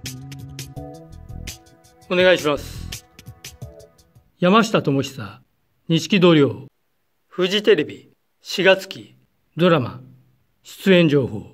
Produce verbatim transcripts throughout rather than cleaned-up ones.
お願いします。山下智久、錦戸亮、フジテレビしがつ期ドラマ出演情報。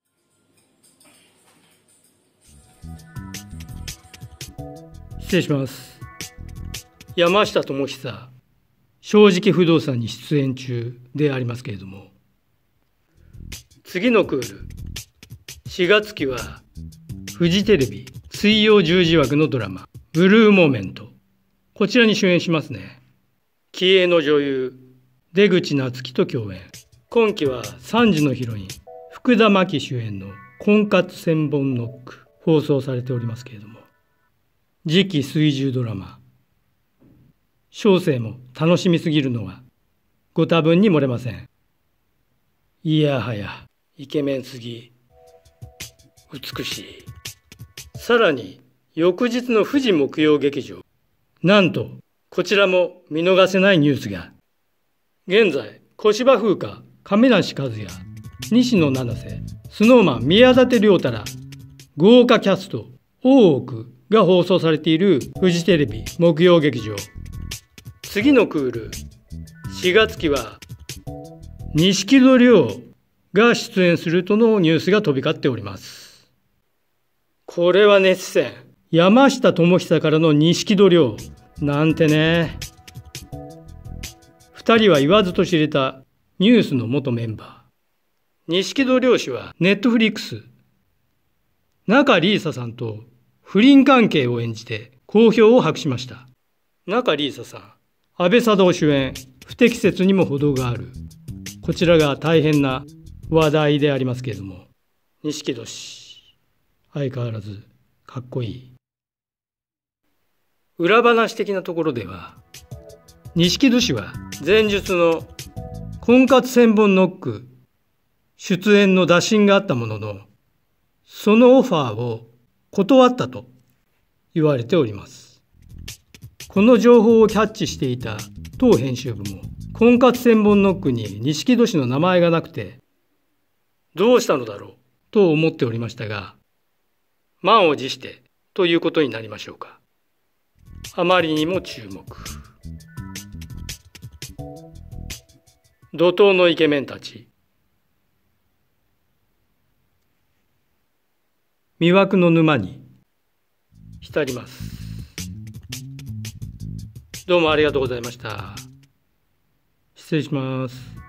失礼します。山下智久、正直不動産に出演中でありますけれども、次のクールしがつ期はフジテレビ水曜じゅうじ枠のドラマブルーモーメント、こちらに主演しますね。気鋭の女優出口夏希と共演。今期はさんじのヒロイン福田真紀主演の婚活千本ノック放送されておりますけれども、次期水10ドラマ、小生も楽しみすぎるのはご多分に漏れません。いやはやイケメンすぎ、美しい。さらに翌日の富士木曜劇場、なんとこちらも見逃せないニュースが。現在小芝風花、亀梨和也、西野七瀬、スノーマン宮舘涼太ら豪華キャスト大奥が放送されているフジテレビ木曜劇場。次のクールしがつ期は錦戸亮が出演するとのニュースが飛び交っております。これは熱戦。山下智久からの錦戸亮なんてね。二人は言わずと知れたニュースの元メンバー。錦戸亮氏はネットフリックス仲里依紗さんと不倫関係を演じて好評を博しました。仲里依紗さん、阿部サダヲ主演、不適切にも程がある。こちらが大変な話題でありますけれども、錦戸氏、相変わらずかっこいい。裏話的なところでは、錦戸氏は前述の婚活千本ノック出演の打診があったものの、そのオファーを断ったと言われております。この情報をキャッチしていた当編集部も、婚活千本ノックに錦戸氏の名前がなくて、どうしたのだろうと思っておりましたが、満を持してということになりましょうか。あまりにも注目。怒涛のイケメンたち。魅惑の沼に浸ります。どうもありがとうございました。失礼します。